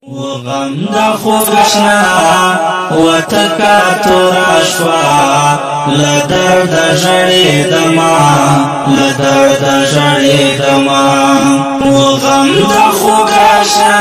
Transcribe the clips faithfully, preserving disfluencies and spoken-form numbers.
وغم دا خوبشنا وتکاتور اشوا لدرد جړې دما لدرد جړې دما وغم دا خوبشنا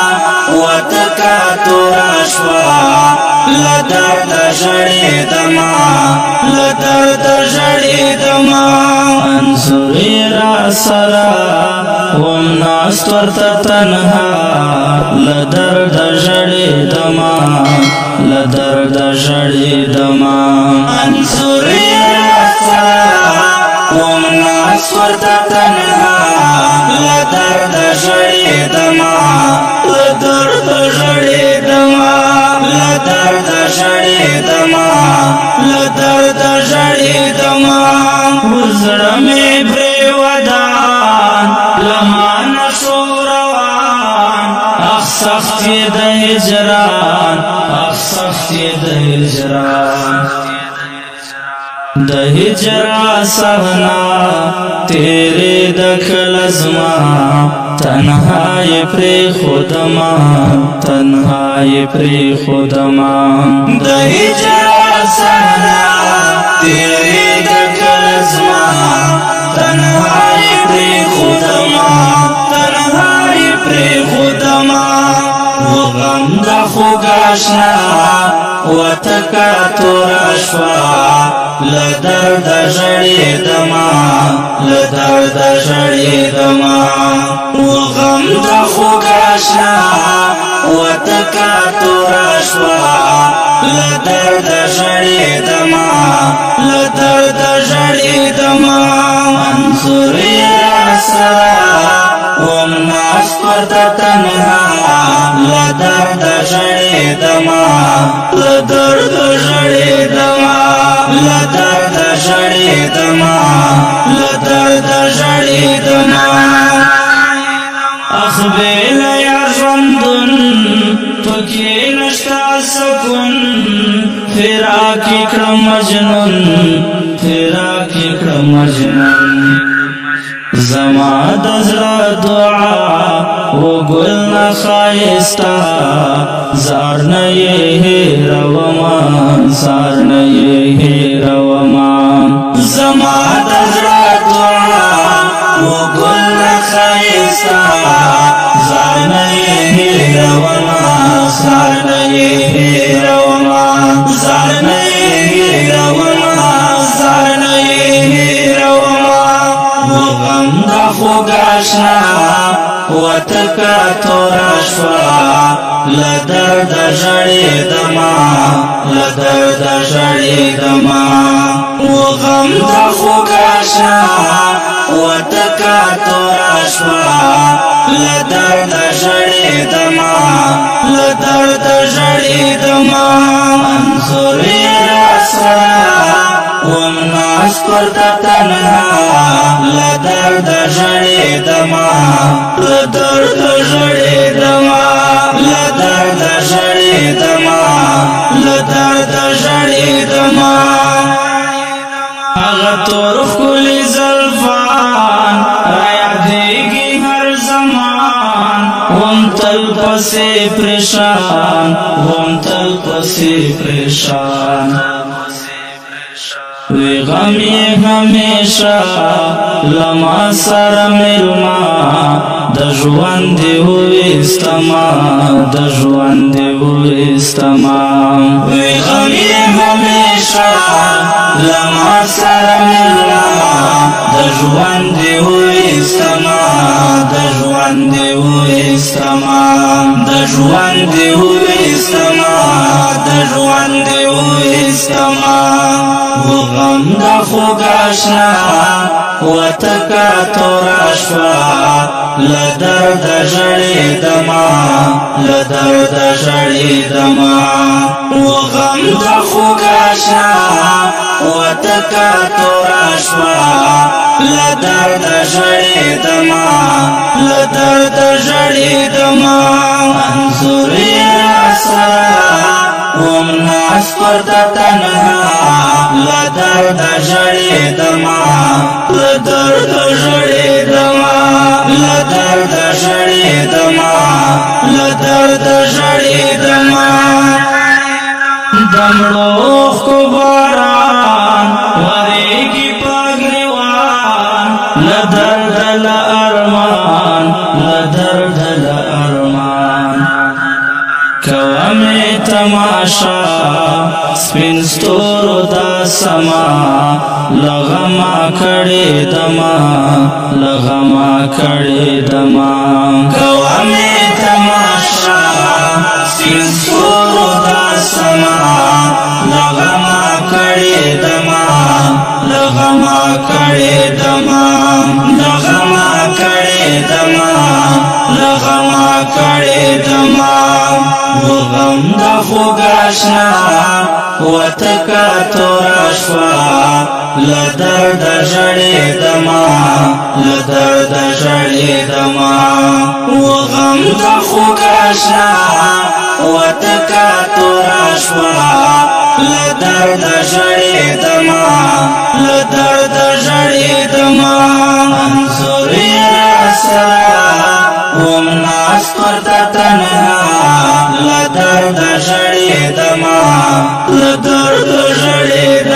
وتکاتور اشوا لدرد جړې دما لدرد جړې دما انصري را سرا ومناست ورته تنها لدرد جړې دما لدرد جړې دما انصري را سرا ومناست ورته تنها لدرد جړې دما لدرد جړې دما لدرد جړې دما لدرد جړې دما وزړه مې پرې ودان لمان شوروان اخ سختی د هجران اخ سختی د هجران د هجران صحنا تیرې د کلزما تنهاي پرې خودما تنهاي پرې خودما د هجران صحنا تیرې د کلزما تنهاي پرې خودما تنهاي پرې خودما وغم د خوګاشنا وتکاتور اشوا لدرد جړې دما لدرد جړې دما وغم د خوګاشنا وتکاتور اشوا لدرد جړې دما لدرد جړې دما انصري سرا ومناست ورته تنها لدرد جړې دما لدرد جړې دما لدرد جړې دما لدرد جړې دما اخبل یا ژوندون پکې نشتا سکون فراق کړم مجنون فراق کړم مجنون زما د زړه دعا و ګل نه ښایسته زار نه یې هېرومه زار نه یې هېرومه زما د زړه دعا و ګل نه ښایسته زار نه یې هېرومه زار نه یې هېرومه زار نه یې هېرومه زار نه یې هېرومه وغم د خوګاشنا وتکاتور اشوا لدرد جړې دما لدرد جړې دما وغم د خوګاشنا وتکاتور اشوا لدرد جړې دما لدرد جړې دما انصري را سرا ومناست ورته تنها لدرد جړې دما لدرد جړې دما لدرد جړې دما لدرد جړې دما هغه تور ښکلي زلفان رایادېږي هر زمان وم تل پسې پریشان وم تل پسې پریشان وی غم یې همیشه لما سره ملما د ژوند دې وویستما د ژوند دې وویستما وی غم یې همیشه لما سره ملما د ژوند دې وویستما د ژوند دې وویستما د ژوند دې وویستما د ژوند دې وویستما وغم د خوګاشنا وتکاتور اشوا لدرد جړې دما لدرد جړې دما وغم د خوګاشنا وتکاتور اشوا لدرد جړې دما لدرد جړې دما انصري سرا ومناست ورته تنها لدرد جړې دما لدرد جړې دما لدرد جړې دما لدرد دمړو خو باران ورېږي پګریوان له درده له ارمان له درده له ارمان کوه مې تماشا سپین ستورو دا سما له غمه کړې دما له غمه کړې دما کوه مې تماشا سپین ستورو دا سما له غمه کړې دما له غمه کړې دما له غمه کړې دما له غمه کړې دما وغم د خوږاشنا وتکا تورا شوا له درده ژړېدما له درده ژړېدما وغم د خوږاشنا وتکا تورا شوا له درده ژړېدما له درده ژړېدما انځور یې راسره وم ناست ورته تنها له درده ژړېدما له درده ژړېدما